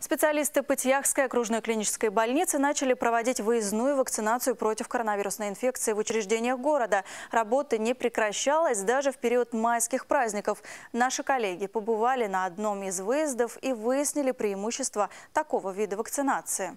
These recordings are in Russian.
Специалисты Пытьяхской окружной клинической больницы начали проводить выездную вакцинацию против коронавирусной инфекции в учреждениях города. Работа не прекращалась даже в период майских праздников. Наши коллеги побывали на одном из выездов и выяснили преимущества такого вида вакцинации.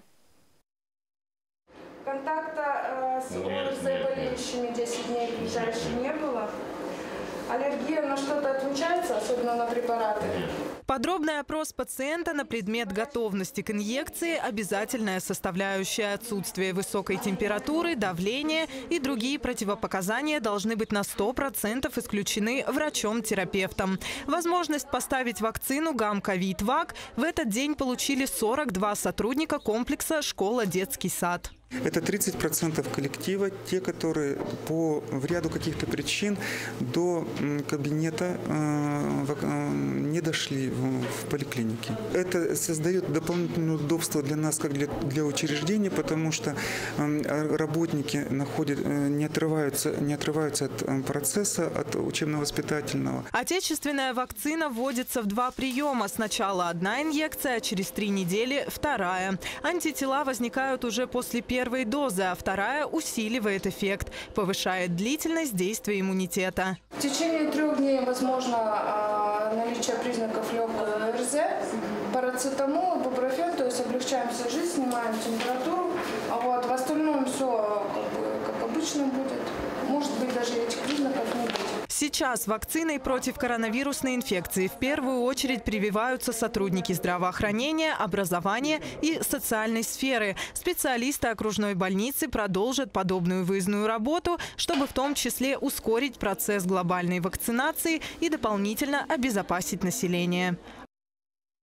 Контакта с заболеющими 10 дней ближайших не было. Аллергия на что-то отмечается, особенно на препараты? Подробный опрос пациента на предмет готовности к инъекции – обязательная составляющая. Отсутствие высокой температуры, давления и другие противопоказания должны быть на 100% исключены врачом-терапевтом. Возможность поставить вакцину ГАМ-ковид-ВАК в этот день получили 42 сотрудника комплекса «Школа-детский сад». Это 30% коллектива, те, которые в ряду каких-то причин до кабинета не дошли в поликлинике. Это создает дополнительное удобство для нас, как для учреждения, потому что работники не отрываются от процесса, от учебно-воспитательного. Отечественная вакцина вводится в 2 приема. Сначала одна инъекция, а через 3 недели – вторая. Антитела возникают уже после первой дозы, а вторая усиливает эффект, повышает длительность действия иммунитета. В течение 3 дней возможно наличие признаков легкого ОРЗ, парацетамол, ибупрофен, то есть облегчаем себе жизнь, снимаем температуру. В остальном все как обычно будет. Может быть, даже этих признаков не будет. Сейчас вакциной против коронавирусной инфекции в первую очередь прививаются сотрудники здравоохранения, образования и социальной сферы. Специалисты окружной больницы продолжат подобную выездную работу, чтобы в том числе ускорить процесс глобальной вакцинации и дополнительно обезопасить население.